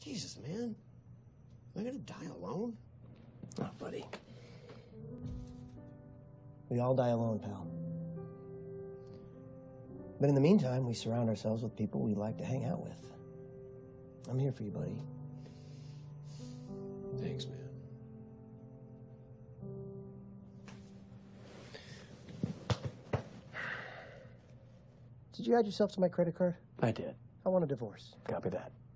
Jesus, man. Am I gonna die alone? Oh, buddy. We all die alone, pal. But in the meantime, we surround ourselves with people we like to hang out with. I'm here for you, buddy. Thanks, man. Did you add yourself to my credit card? I did. I want a divorce. Copy that.